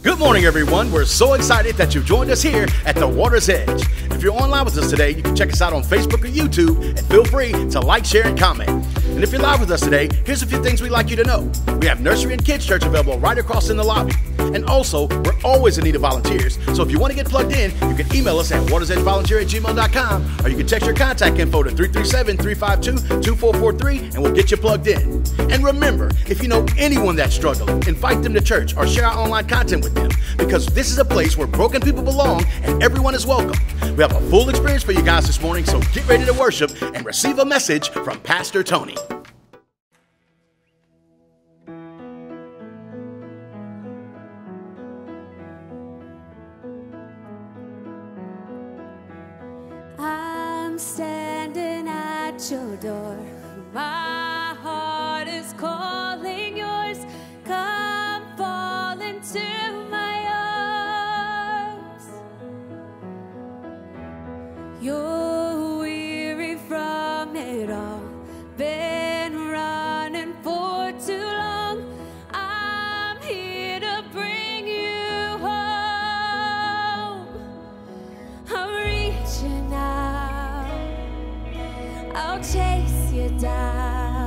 Good morning, everyone. We're so excited that you've joined us here at the Water's Edge. If you're online with us today, you can check us out on Facebook or YouTube, and feel free to like, share, and comment. And if you're live with us today, here's a few things we'd like you to know. We have nursery and kids church available right across in the lobby. And also, we're always in need of volunteers. So if you want to get plugged in, you can email us at watersedgevolunteer@gmail.com, or you can text your contact info to 337-352-2443, and we'll get you plugged in. And remember, if you know anyone that's struggling, invite them to church or share our online content with them, because this is a place where broken people belong and everyone is welcome. We have a full experience for you guys this morning, so get ready to worship and receive a message from Pastor Tony. I'm standing at your door. My heart is calling yours. Come fall into my arms. You're weary from it all, been running for too long. I'm here to bring you home. I'm reaching out, I'll chase you down.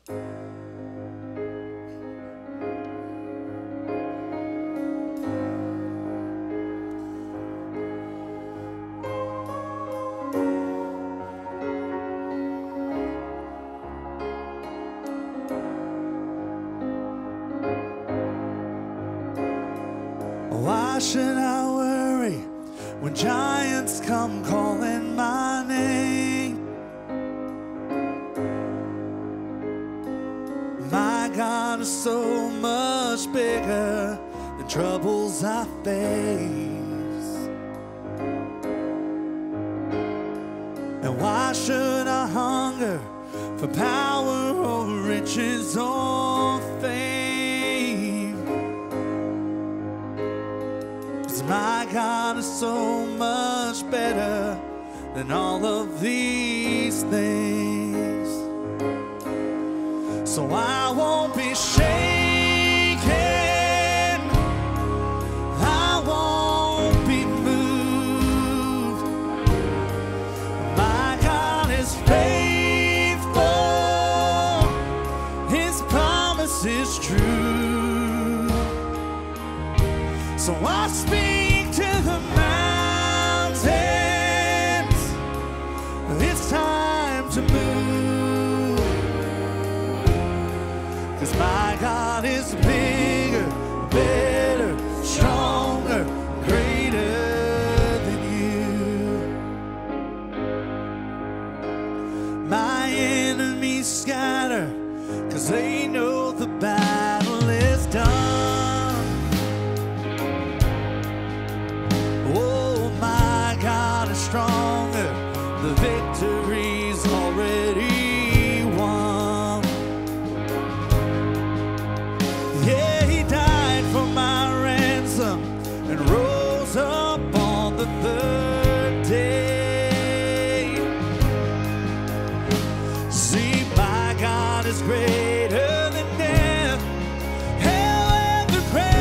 Why should I worry when giants come calling my name? My God is so much bigger than troubles I face. And why should I hunger for power or riches or fame? My God is so much better than all of these things. So I won't be shaken, I won't be moved. My God is faithful, His promise is true. So I speak to the mountains, it's time to move. 'Cause my God is bigger, better, stronger, greater than you. My enemies scatter, 'cause they know the battle is done. Stronger, the victory's already won. Yeah, He died for my ransom and rose up on the third day. See, my God is greater than death, hell, and the grave.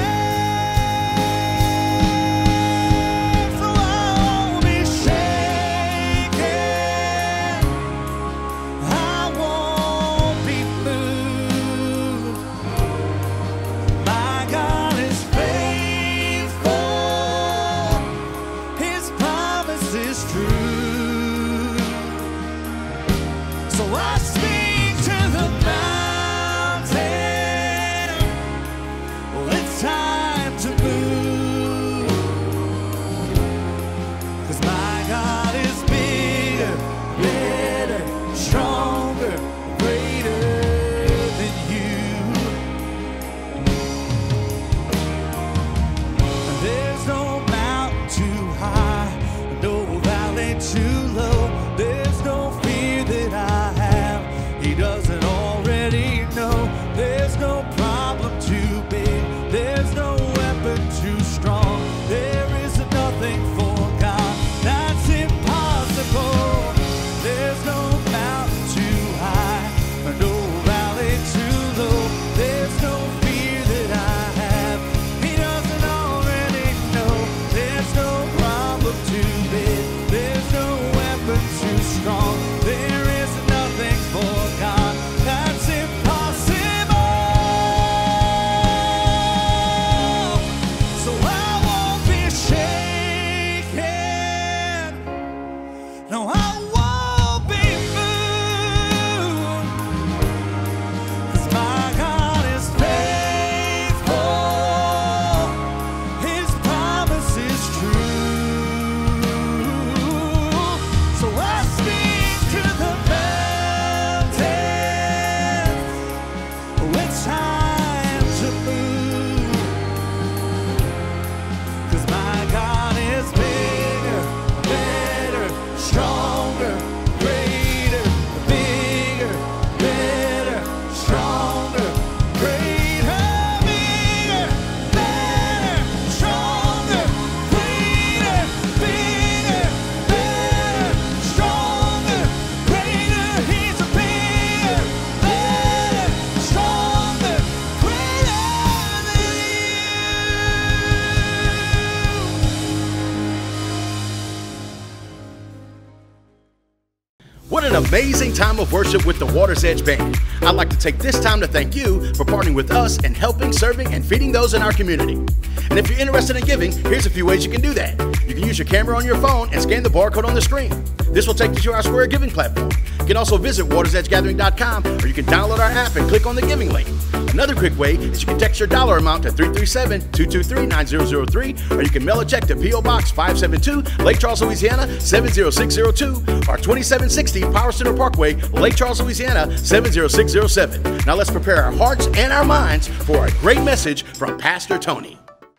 What an amazing time of worship with the Water's Edge Band. I'd like to take this time to thank you for partnering with us in helping, serving, and feeding those in our community. And if you're interested in giving, here's a few ways you can do that. You can use your camera on your phone and scan the barcode on the screen. This will take you to our Square Giving platform. You can also visit watersedgegathering.com, or you can download our app and click on the giving link. Another quick way is you can text your dollar amount to 337-223-9003, or you can mail a check to P.O. Box 572, Lake Charles, Louisiana 70602, or 2760 Power Center Parkway, Lake Charles, Louisiana 70607. Now let's prepare our hearts and our minds for a great message from Pastor Tony.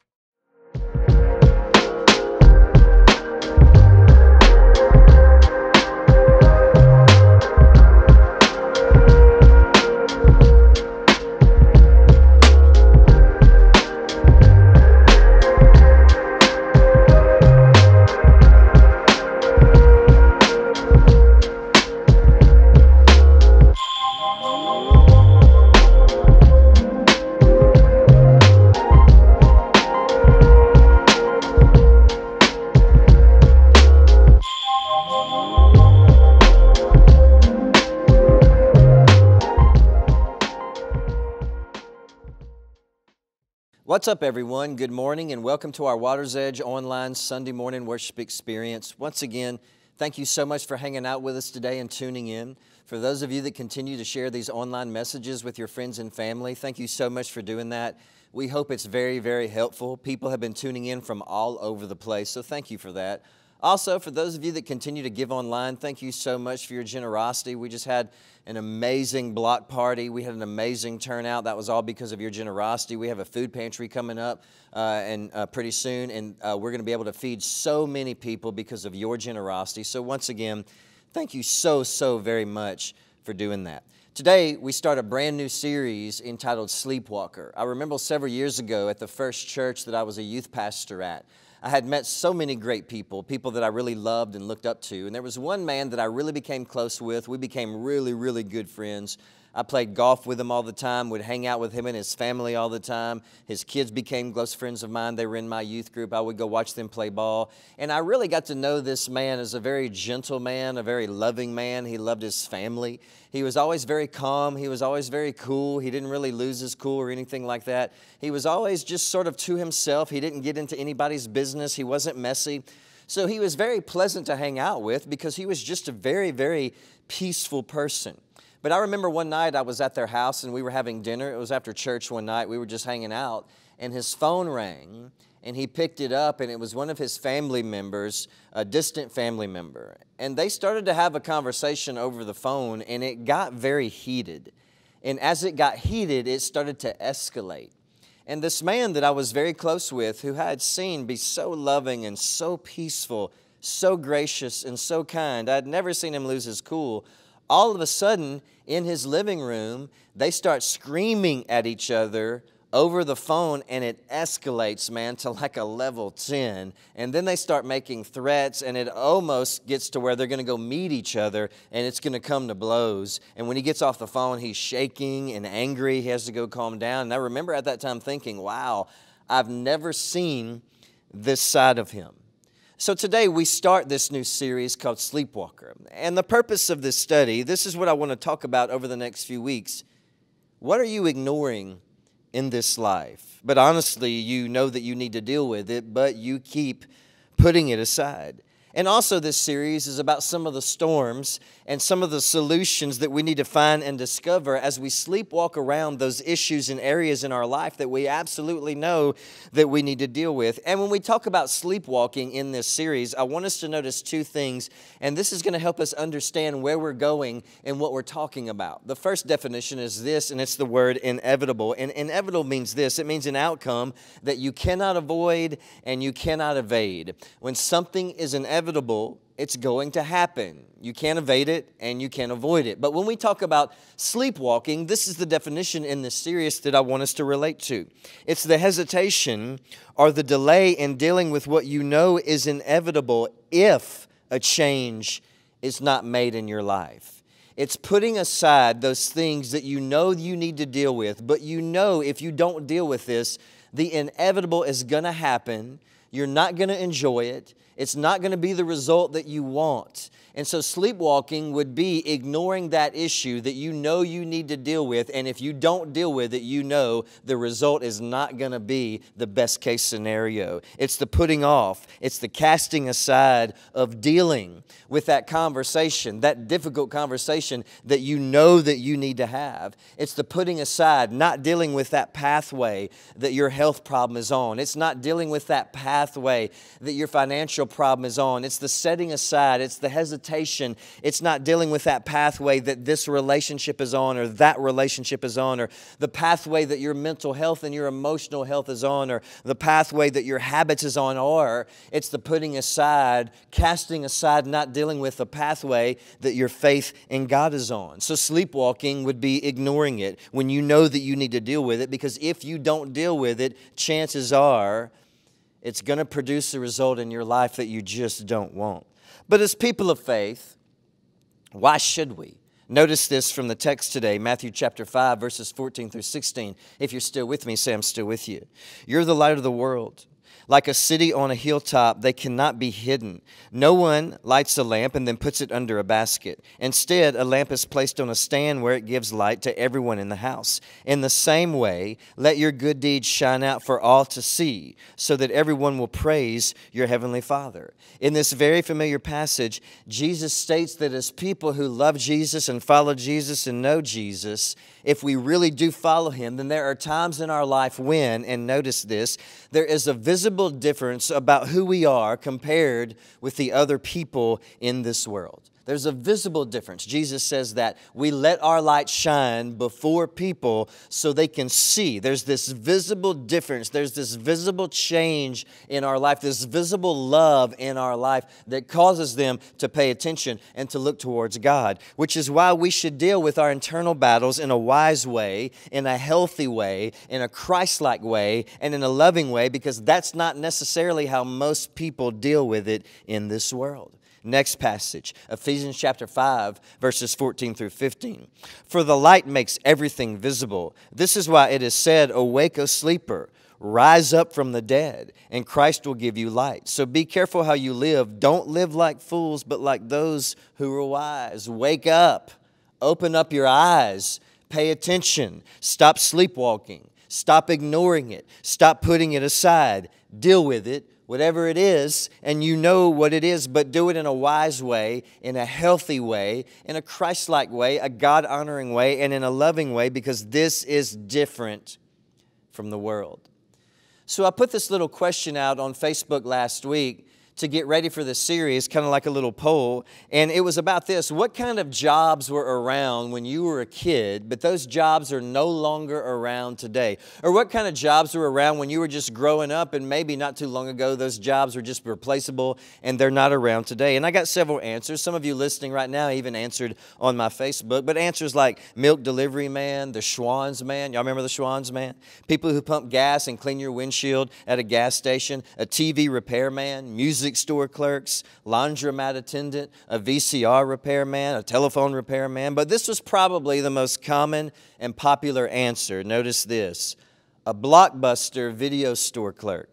What's up, everyone? Good morning and welcome to our Water's Edge online Sunday morning worship experience. Once again, thank you so much for hanging out with us today and tuning in. For those of you that continue to share these online messages with your friends and family, thank you so much for doing that. We hope it's very, very helpful. People have been tuning in from all over the place, so thank you for that. Also, for those of you that continue to give online, thank you so much for your generosity. We just had an amazing block party. We had an amazing turnout. That was all because of your generosity. We have a food pantry coming up pretty soon, and we're going to be able to feed so many people because of your generosity. So once again, thank you so very much for doing that. Today, we start a brand new series entitled Sleepwalker. I remember several years ago at the first church that I was a youth pastor at, I had met so many great people that I really loved and looked up to. And there was one man that I really became close with. We became really good friends. I played golf with him all the time, would hang out with him and his family all the time. His kids became close friends of mine. They were in my youth group. I would go watch them play ball. And I really got to know this man as a very gentle man, a very loving man. He loved his family. He was always very calm. He was always very cool. He didn't really lose his cool or anything like that. He was always just sort of to himself. He didn't get into anybody's business. He wasn't messy. So he was very pleasant to hang out with because he was just a very peaceful person. But I remember one night I was at their house and we were having dinner. It was after church one night. We were just hanging out and his phone rang and he picked it up and it was one of his family members, a distant family member. And they started to have a conversation over the phone and it got very heated. And as it got heated, it started to escalate. And this man that I was very close with, who I had seen be so loving and so peaceful, so gracious and so kind, I had never seen him lose his cool. All of a sudden, in his living room, they start screaming at each other over the phone, and it escalates, man, to like a level 10. And then they start making threats, and it almost gets to where they're going to go meet each other, and it's going to come to blows. And when he gets off the phone, he's shaking and angry. He has to go calm down. And I remember at that time thinking, wow, I've never seen this side of him. So today we start this new series called Sleepwalker. And the purpose of this study, this is what I want to talk about over the next few weeks. What are you ignoring in this life? But honestly, you know that you need to deal with it, but you keep putting it aside. And also this series is about some of the storms and some of the solutions that we need to find and discover as we sleepwalk around those issues and areas in our life that we absolutely know that we need to deal with. And when we talk about sleepwalking in this series, I want us to notice two things, and this is going to help us understand where we're going and what we're talking about. The first definition is this, and it's the word inevitable. And inevitable means this. It means an outcome that you cannot avoid and you cannot evade. When something is inevitable, it's going to happen. You can't evade it and you can't avoid it. But when we talk about sleepwalking, this is the definition in this series that I want us to relate to. It's the hesitation or the delay in dealing with what you know is inevitable if a change is not made in your life. It's putting aside those things that you know you need to deal with, but you know if you don't deal with this, the inevitable is going to happen. You're not going to enjoy it. It's not going to be the result that you want. And so sleepwalking would be ignoring that issue that you know you need to deal with. And if you don't deal with it, you know the result is not going to be the best case scenario. It's the putting off. It's the casting aside of dealing with that conversation, that difficult conversation that you know that you need to have. It's the putting aside, not dealing with that pathway that your health problem is on. It's not dealing with that pathway that your financial problem is on. It's the setting aside. It's the hesitation. It's not dealing with that pathway that this relationship is on or that relationship is on, or the pathway that your mental health and your emotional health is on, or the pathway that your habits is on, or it's the putting aside, casting aside, not dealing with the pathway that your faith in God is on. So sleepwalking would be ignoring it when you know that you need to deal with it, because if you don't deal with it, chances are it's going to produce a result in your life that you just don't want. But as people of faith, why should we? Notice this from the text today, Matthew chapter 5, verses 14 through 16. If you're still with me, say, I'm still with you. You're the light of the world. Like a city on a hilltop, they cannot be hidden. No one lights a lamp and then puts it under a basket. Instead, a lamp is placed on a stand where it gives light to everyone in the house. In the same way, let your good deeds shine out for all to see, so that everyone will praise your heavenly Father. In this very familiar passage, Jesus states that as people who love Jesus and follow Jesus and know Jesus, if we really do follow Him, then there are times in our life when, and notice this, there is a visible difference about who we are compared with the other people in this world. There's a visible difference. Jesus says that we let our light shine before people so they can see. There's this visible difference. There's this visible change in our life, this visible love in our life that causes them to pay attention and to look towards God, which is why we should deal with our internal battles in a wise way, in a healthy way, in a Christ-like way, and in a loving way, because that's not necessarily how most people deal with it in this world. Next passage, Ephesians chapter 5, verses 14 through 15. For the light makes everything visible. This is why it is said, awake, O sleeper, rise up from the dead, and Christ will give you light. So be careful how you live. Don't live like fools, but like those who are wise. Wake up. Open up your eyes. Pay attention. Stop sleepwalking. Stop ignoring it. Stop putting it aside. Deal with it. Whatever it is, and you know what it is, but do it in a wise way, in a healthy way, in a Christ-like way, a God-honoring way, and in a loving way, because this is different from the world. So I put this little question out on Facebook last week to get ready for this series, kind of like a little poll, and it was about this. What kind of jobs were around when you were a kid, but those jobs are no longer around today? Or what kind of jobs were around when you were just growing up, and maybe not too long ago, those jobs were just replaceable, and they're not around today? And I got several answers. Some of you listening right now even answered on my Facebook, but answers like milk delivery man, the Schwann's man. Y'all remember the Schwann's man? People who pump gas and clean your windshield at a gas station, a TV repair man, music store clerks, laundromat attendant, a VCR repairman, a telephone repairman. But this was probably the most common and popular answer. Notice this: a Blockbuster video store clerk.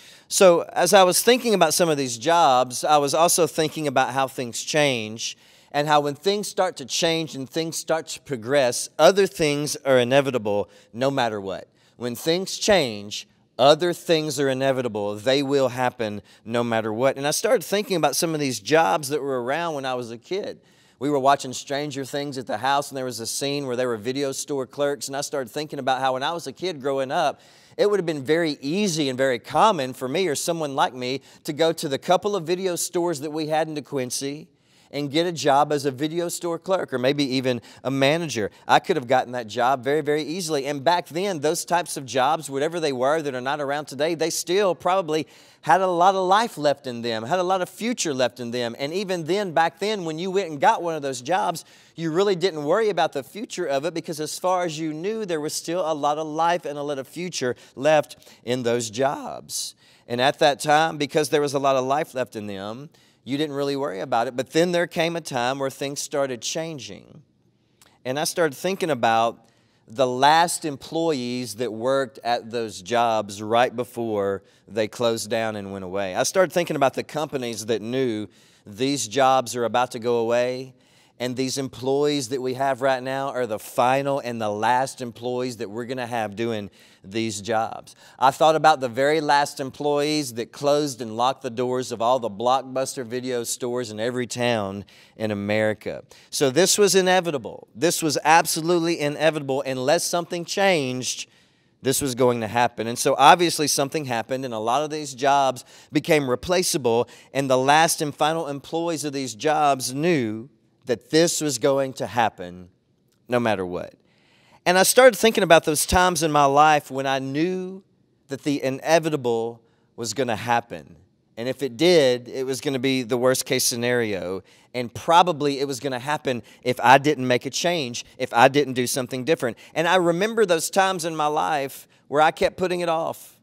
So as I was thinking about some of these jobs, I was also thinking about how things change, and how when things start to change and things start to progress, other things are inevitable no matter what. When things change, other things are inevitable. They will happen no matter what. And I started thinking about some of these jobs that were around when I was a kid. We were watching Stranger Things at the house, and there was a scene where they were video store clerks. And I started thinking about how when I was a kid growing up, it would have been very easy and very common for me or someone like me to go to the couple of video stores that we had in DeQuincy and get a job as a video store clerk, or maybe even a manager. I could have gotten that job very, very easily. And back then, those types of jobs, whatever they were that are not around today, they still probably had a lot of life left in them, had a lot of future left in them. And even then, back then, when you went and got one of those jobs, you really didn't worry about the future of it, because as far as you knew, there was still a lot of life and a lot of future left in those jobs. And at that time, because there was a lot of life left in them, you didn't really worry about it. But then there came a time where things started changing. And I started thinking about the last employees that worked at those jobs right before they closed down and went away. I started thinking about the companies that knew these jobs are about to go away, and these employees that we have right now are the final and the last employees that we're going to have doing these jobs. I thought about the very last employees that closed and locked the doors of all the Blockbuster video stores in every town in America. So this was inevitable. This was absolutely inevitable. Unless something changed, this was going to happen. And so obviously something happened, and a lot of these jobs became replaceable, and the last and final employees of these jobs knew that this was going to happen no matter what. And I started thinking about those times in my life when I knew that the inevitable was going to happen. And if it did, it was going to be the worst case scenario. And probably it was going to happen if I didn't make a change, if I didn't do something different. And I remember those times in my life where I kept putting it off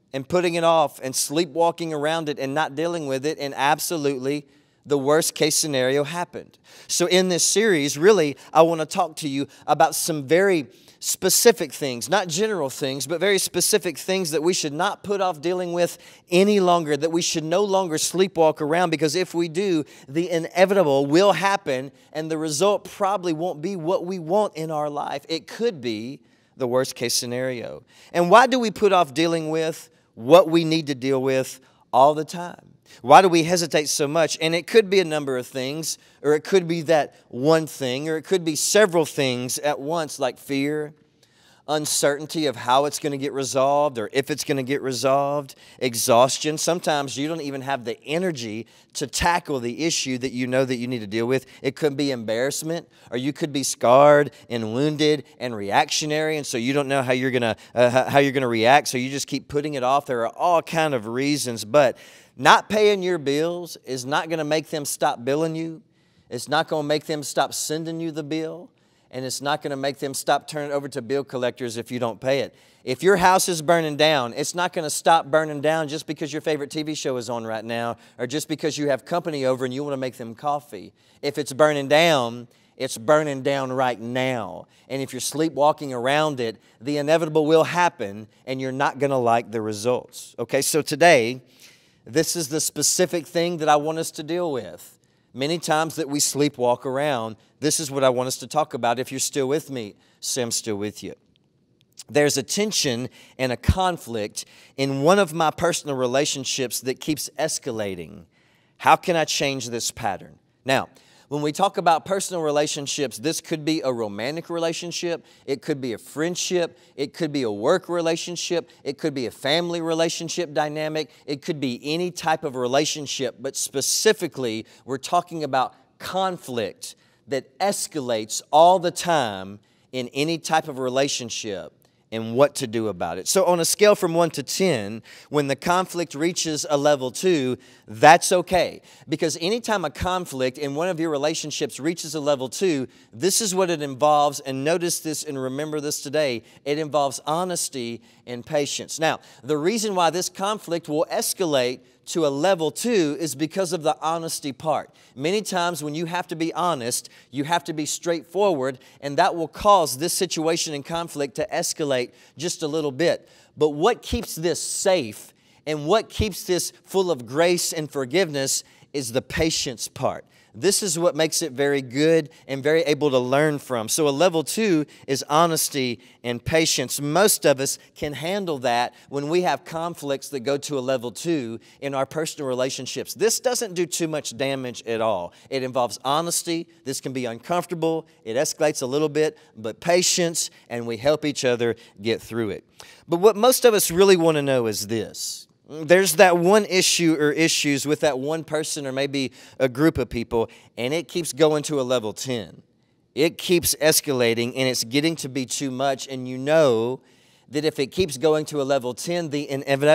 and sleepwalking around it and not dealing with it, and absolutely the worst case scenario happened. So in this series, really, I want to talk to you about some very specific things, not general things, but very specific things that we should not put off dealing with any longer, that we should no longer sleepwalk around, because if we do, the inevitable will happen, and the result probably won't be what we want in our life. It could be the worst case scenario. And why do we put off dealing with what we need to deal with all the time? Why do we hesitate so much? And it could be a number of things, or it could be that one thing, or it could be several things at once, like fear, uncertainty of how it's going to get resolved or if it's going to get resolved, exhaustion. Sometimes you don't even have the energy to tackle the issue that you know that you need to deal with. It could be embarrassment, or you could be scarred and wounded and reactionary, and so you don't know how you're going to react, so you just keep putting it off. There are all kind of reasons, but not paying your bills is not going to make them stop billing you. It's not going to make them stop sending you the bill. And it's not going to make them stop turning it over to bill collectors if you don't pay it. If your house is burning down, it's not going to stop burning down just because your favorite TV show is on right now, or just because you have company over and you want to make them coffee. If it's burning down, it's burning down right now. And if you're sleepwalking around it, the inevitable will happen, and you're not going to like the results. Okay, so today, this is the specific thing that I want us to deal with. Many times that we sleepwalk around, this is what I want us to talk about. If you're still with me, say I'm still with you. There's a tension and a conflict in one of my personal relationships that keeps escalating. How can I change this pattern? Now, when we talk about personal relationships, this could be a romantic relationship, it could be a friendship, it could be a work relationship, it could be a family relationship dynamic, it could be any type of relationship, but specifically, we're talking about conflict that escalates all the time in any type of relationship, and what to do about it. So on a scale from 1 to 10, when the conflict reaches a level 2, that's okay. Because anytime a conflict in one of your relationships reaches a level 2, this is what it involves, and notice this and remember this today. It involves honesty and patience. Now, the reason why this conflict will escalate to a level 2 is because of the honesty part. Many times when you have to be honest, you have to be straightforward, and that will cause this situation and conflict to escalate just a little bit. But what keeps this safe and what keeps this full of grace and forgiveness is the patience part. This is what makes it very good and very able to learn from. So a level 2 is honesty and patience. Most of us can handle that when we have conflicts that go to a level 2 in our personal relationships. This doesn't do too much damage at all. It involves honesty. This can be uncomfortable. It escalates a little bit, but patience, and we help each other get through it. But what most of us really want to know is this. There's that one issue or issues with that one person or maybe a group of people, and it keeps going to a level 10. It keeps escalating, and it's getting to be too much, and you know that if it keeps going to a level 10, the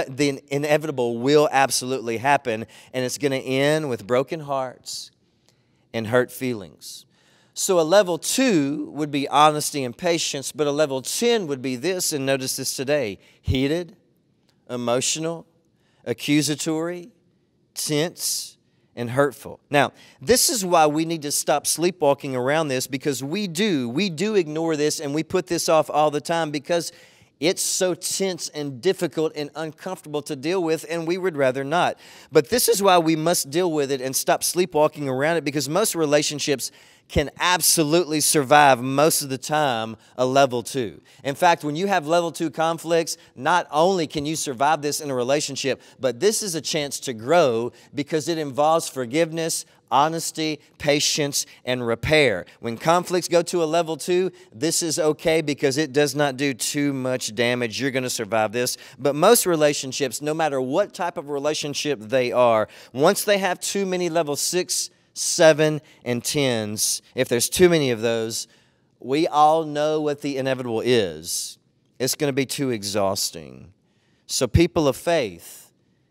inevitable will absolutely happen, and it's going to end with broken hearts and hurt feelings. So a level 2 would be honesty and patience, but a level 10 would be this, and notice this today: heated, emotional, accusatory, tense, and hurtful. Now, this is why we need to stop sleepwalking around this, because we do ignore this and we put this off all the time because it's so tense and difficult and uncomfortable to deal with, and we would rather not. But this is why we must deal with it and stop sleepwalking around it, because most relationships can absolutely survive most of the time a level 2. In fact, when you have level 2 conflicts, not only can you survive this in a relationship, but this is a chance to grow because it involves forgiveness, honesty, patience, and repair. When conflicts go to a level 2, this is okay because it does not do too much damage. You're going to survive this. But most relationships, no matter what type of relationship they are, once they have too many level 6, 7, and 10s, if there's too many of those, we all know what the inevitable is. It's going to be too exhausting. So people of faith,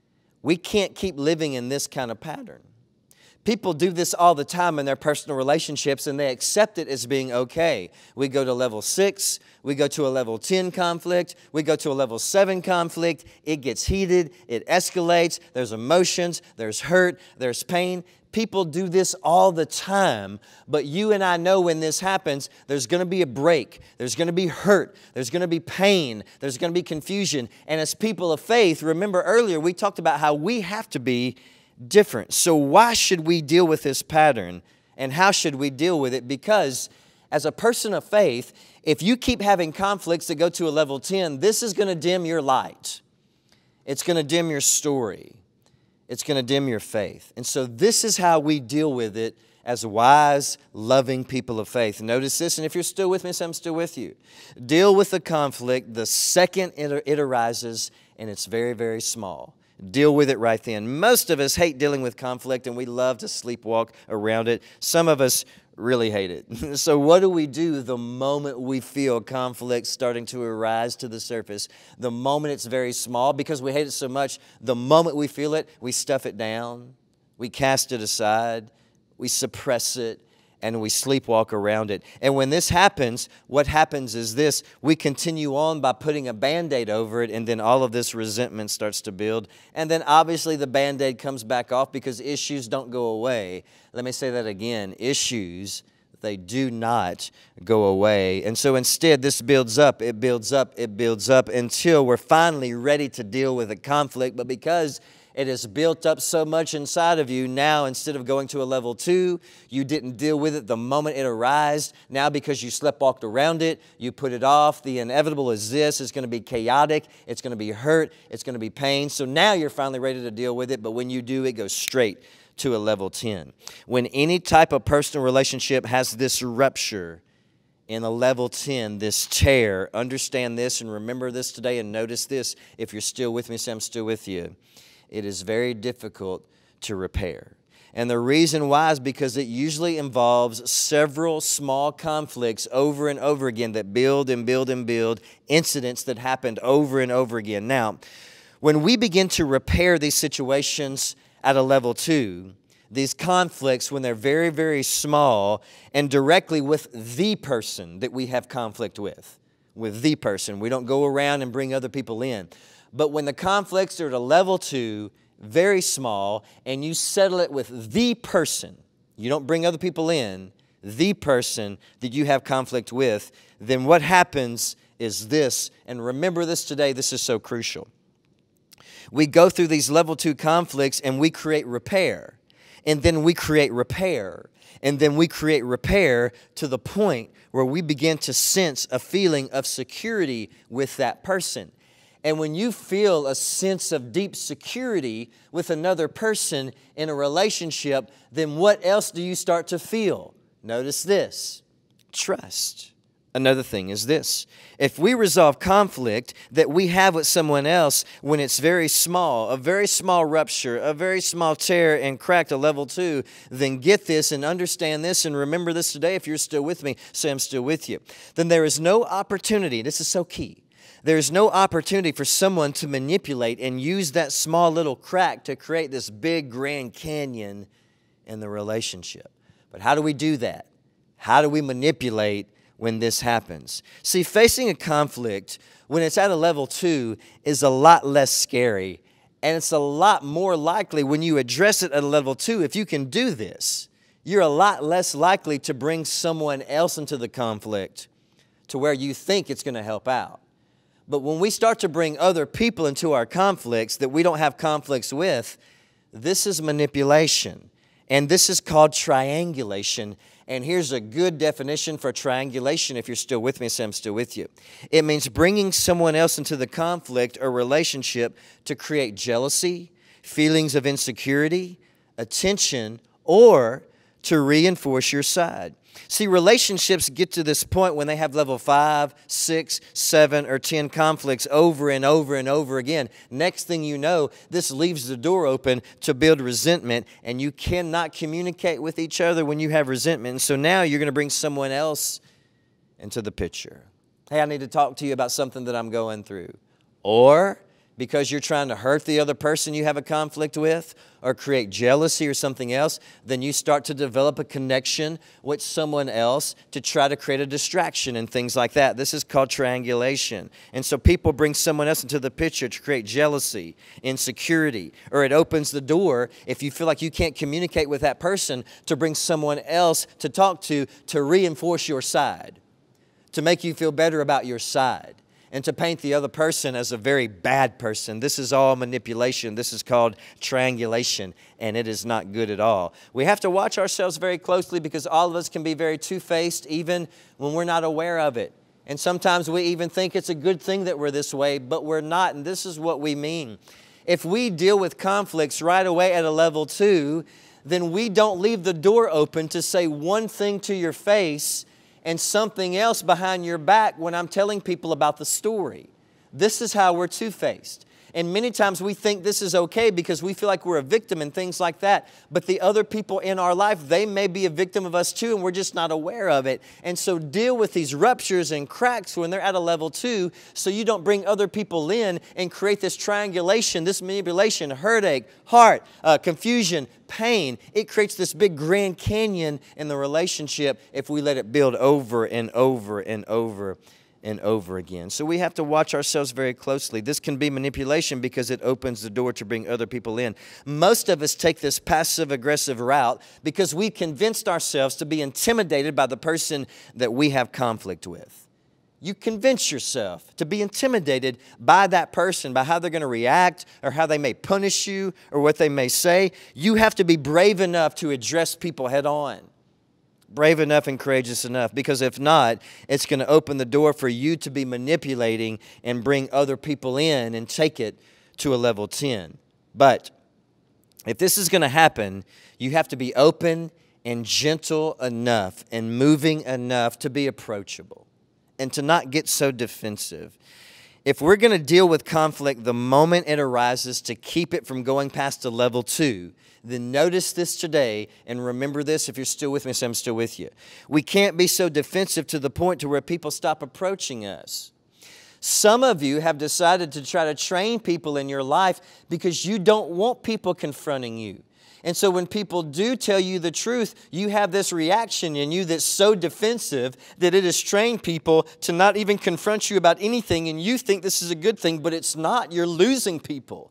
we can't keep living in this kind of pattern. People do this all the time in their personal relationships, and they accept it as being okay. We go to level 6, we go to a level 10 conflict, we go to a level 7 conflict, it gets heated, it escalates, there's emotions, there's hurt, there's pain. People do this all the time, but you and I know when this happens, there's going to be a break, there's going to be hurt, there's going to be pain, there's going to be confusion. And as people of faith, remember earlier we talked about how we have to be different. So why should we deal with this pattern, and how should we deal with it? Because as a person of faith, if you keep having conflicts that go to a level 10, this is going to dim your light. It's going to dim your story. It's going to dim your faith. And so this is how we deal with it as wise, loving people of faith. Notice this, and if you're still with me, so I'm still with you. Deal with the conflict the second it arises, and it's very, very small. Deal with it right then. Most of us hate dealing with conflict, and we love to sleepwalk around it. Some of us really hate it. So what do we do the moment we feel conflict starting to arise to the surface? The moment it's very small, because we hate it so much, the moment we feel it, we stuff it down, we cast it aside, we suppress it, and we sleepwalk around it. And when this happens, what happens is this: we continue on by putting a Band-Aid over it, and then all of this resentment starts to build. And then obviously the Band-Aid comes back off because issues don't go away. Let me say that again. Issues, they do not go away. And so instead, this builds up, it builds up, it builds up until we're finally ready to deal with the conflict. But because it has built up so much inside of you, now instead of going to a level 2, you didn't deal with it the moment it arose. Now because you sleptwalked around it, you put it off. The inevitable is this: it's going to be chaotic, it's going to be hurt, it's going to be pain. So now you're finally ready to deal with it, but when you do, it goes straight to a level 10. When any type of personal relationship has this rupture in a level 10, this tear, understand this and remember this today and notice this. If you're still with me, say I'm still with you. It is very difficult to repair. And the reason why is because it usually involves several small conflicts over and over again that build and build and build, incidents that happened over and over again. Now, when we begin to repair these situations at a level 2, these conflicts, when they're very, very small and directly with the person that we have conflict with the person. We don't go around and bring other people in. But when the conflicts are at a level 2, very small, and you settle it with the person, you don't bring other people in, the person that you have conflict with, then what happens is this, and remember this today, this is so crucial. We go through these level 2 conflicts and we create repair, and then we create repair, and then we create repair to the point where we begin to sense a feeling of security with that person. And when you feel a sense of deep security with another person in a relationship, then what else do you start to feel? Notice this: trust. Another thing is this: if we resolve conflict that we have with someone else when it's very small, a very small rupture, a very small tear and crack to level 2, then get this and understand this and remember this today. If you're still with me, say I'm still with you. Then there is no opportunity, this is so key, there's no opportunity for someone to manipulate and use that small little crack to create this big Grand Canyon in the relationship. But how do we do that? How do we manipulate when this happens? See, facing a conflict when it's at a level 2 is a lot less scary And it's a lot more likely when you address it at a level 2, if you can do this, you're a lot less likely to bring someone else into the conflict to where you think it's going to help out. But when we start to bring other people into our conflicts that we don't have conflicts with, this is manipulation. And this is called triangulation. And here's a good definition for triangulation. If you're still with me, say I'm still with you. It means bringing someone else into the conflict or relationship to create jealousy, feelings of insecurity, attention, or to reinforce your side. See, relationships get to this point when they have level 5, 6, 7, or 10 conflicts over and over and over again. Next thing you know, this leaves the door open to build resentment, and you cannot communicate with each other when you have resentment. And so now you're going to bring someone else into the picture. Hey, I need to talk to you about something that I'm going through. Or because you're trying to hurt the other person you have a conflict with or create jealousy or something else, then you start to develop a connection with someone else to try to create a distraction and things like that. This is called triangulation. And so people bring someone else into the picture to create jealousy, insecurity, or it opens the door, if you feel like you can't communicate with that person, to bring someone else to talk to reinforce your side, to make you feel better about your side, and to paint the other person as a very bad person. This is all manipulation. This is called triangulation, and it is not good at all. We have to watch ourselves very closely because all of us can be very two-faced even when we're not aware of it. And sometimes we even think it's a good thing that we're this way, but we're not, and this is what we mean. If we deal with conflicts right away at a level 2, then we don't leave the door open to say one thing to your face and something else behind your back when I'm telling people about the story. This is how we're two-faced. And many times we think this is okay because we feel like we're a victim and things like that. But the other people in our life, they may be a victim of us too, and we're just not aware of it. And so deal with these ruptures and cracks when they're at a level 2 so you don't bring other people in and create this triangulation, this manipulation, heartache, heart, confusion, pain. It creates this big Grand Canyon in the relationship if we let it build over and over and over and over again. So we have to watch ourselves very closely. This can be manipulation because it opens the door to bring other people in. Most of us take this passive-aggressive route because we convinced ourselves to be intimidated by the person that we have conflict with. You convince yourself to be intimidated by that person, by how they're going to react or how they may punish you or what they may say. You have to be brave enough to address people head on. Brave enough and courageous enough, because if not, it's going to open the door for you to be manipulating and bring other people in and take it to a level 10. But if this is going to happen, you have to be open and gentle enough and moving enough to be approachable and to not get so defensive. If we're going to deal with conflict the moment it arises to keep it from going past a level 2, then notice this today and remember this. If you're still with me, say I'm still with you. We can't be so defensive to the point to where people stop approaching us. Some of you have decided to try to train people in your life because you don't want people confronting you. And so when people do tell you the truth, you have this reaction in you that's so defensive that it has trained people to not even confront you about anything, and you think this is a good thing, but it's not. You're losing people.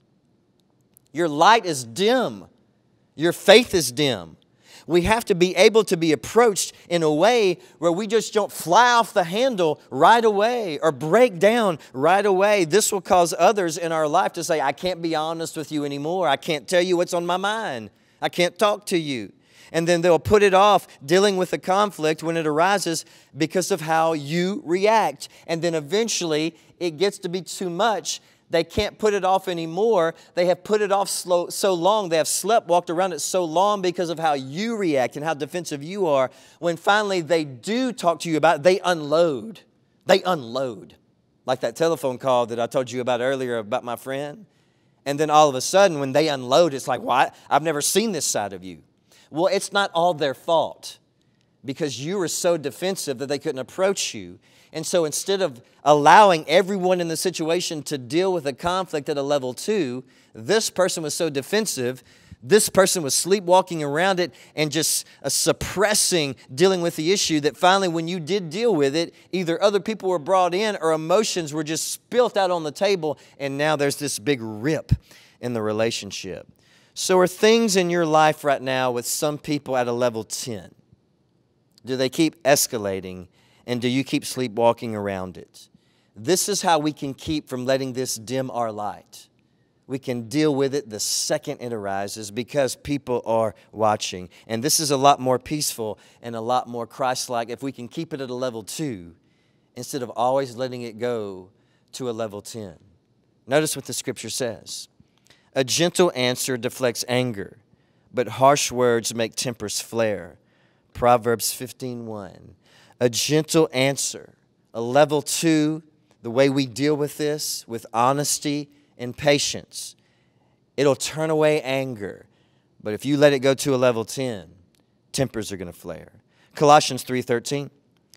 Your light is dim. Your faith is dim. We have to be able to be approached in a way where we just don't fly off the handle right away or break down right away. This will cause others in our life to say, I can't be honest with you anymore. I can't tell you what's on my mind. I can't talk to you. And then they'll put it off dealing with the conflict when it arises because of how you react. And then eventually it gets to be too much. They can't put it off anymore. They have put it off so long. They have walked around it so long because of how you react and how defensive you are. When finally they do talk to you about it, they unload. They unload. Like that telephone call that I told you about earlier about my friend. And then all of a sudden when they unload, it's like, well, I've never seen this side of you. Well, it's not all their fault because you were so defensive that they couldn't approach you. And so instead of allowing everyone in the situation to deal with a conflict at a level 2, this person was so defensive, this person was sleepwalking around it and just suppressing dealing with the issue that finally when you did deal with it, either other people were brought in or emotions were just spilt out on the table, and now there's this big rip. in the relationship. So are things in your life right now with some people at a level 10? Do they keep escalating, and do you keep sleepwalking around it? This is how we can keep from letting this dim our light. We can deal with it the second it arises because people are watching. And this is a lot more peaceful and a lot more Christ-like if we can keep it at a level 2 instead of always letting it go to a level 10. Notice what the Scripture says. A gentle answer deflects anger, but harsh words make tempers flare. Proverbs 15:1. A gentle answer, a level 2, the way we deal with this, with honesty and patience. It'll turn away anger, but if you let it go to a level 10, tempers are going to flare. Colossians 3:13.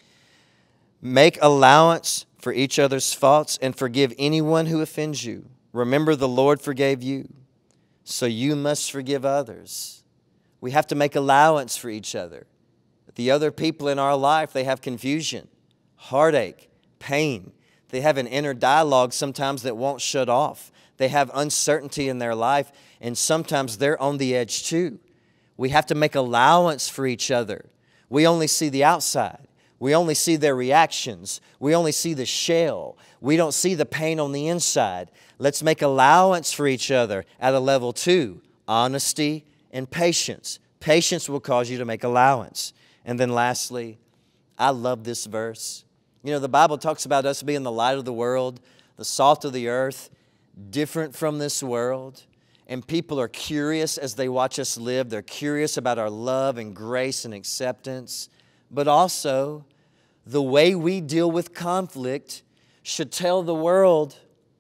Make allowance for each other's faults and forgive anyone who offends you. Remember, the Lord forgave you, so you must forgive others. We have to make allowance for each other. The other people in our life, they have confusion, heartache, pain. They have an inner dialogue sometimes that won't shut off. They have uncertainty in their life, and sometimes they're on the edge too. We have to make allowance for each other. We only see the outside. We only see their reactions. We only see the shell. We don't see the pain on the inside. Let's make allowance for each other at a level 2, honesty and patience. Patience will cause you to make allowance. And then lastly, I love this verse. You know, the Bible talks about us being the light of the world, the salt of the earth, different from this world. And people are curious as they watch us live. They're curious about our love and grace and acceptance. But also, the way we deal with conflict should tell the world,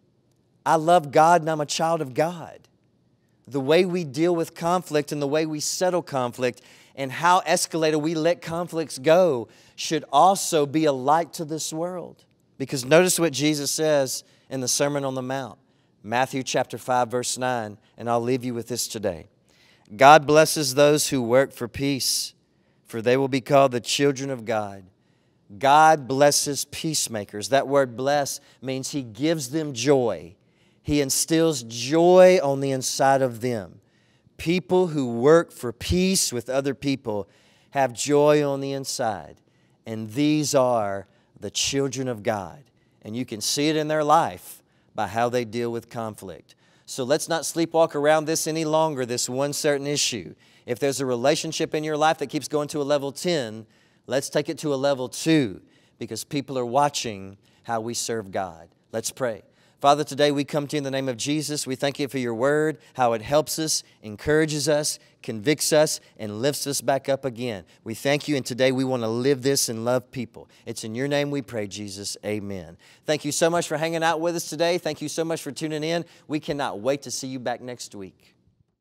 I love God and I'm a child of God. The way we deal with conflict and the way we settle conflict and how escalated we let conflicts go should also be a light to this world. Because notice what Jesus says in the Sermon on the Mount, Matthew chapter 5, verse 9, and I'll leave you with this today. God blesses those who work for peace, for they will be called the children of God. God blesses peacemakers. That word bless means He gives them joy. He instills joy on the inside of them. People who work for peace with other people have joy on the inside. And these are the children of God. And you can see it in their life by how they deal with conflict. So let's not sleepwalk around this any longer, this one certain issue. If there's a relationship in your life that keeps going to a level 10, let's take it to a level 2 because people are watching how we serve God. Let's pray. Father, today we come to you in the name of Jesus. We thank you for your word, how it helps us, encourages us, convicts us, and lifts us back up again. We thank you, and today we want to live this and love people. It's in your name we pray, Jesus. Amen. Thank you so much for hanging out with us today. Thank you so much for tuning in. We cannot wait to see you back next week.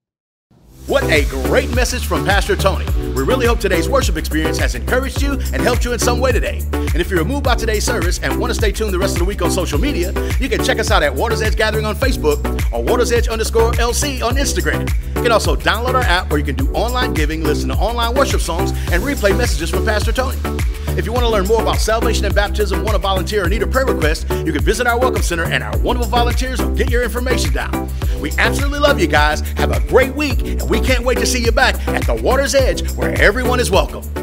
What a great message from Pastor Tony. We really hope today's worship experience has encouraged you and helped you in some way today. And if you're moved by today's service and want to stay tuned the rest of the week on social media, you can check us out at Waters Edge Gathering on Facebook or WatersEdge_LC on Instagram. You can also download our app where you can do online giving, listen to online worship songs, and replay messages from Pastor Tony. If you want to learn more about salvation and baptism, want to volunteer, or need a prayer request, you can visit our Welcome Center and our wonderful volunteers will get your information down. We absolutely love you guys. Have a great week, and we can't wait to see you back at the Water's Edge where everyone is welcome.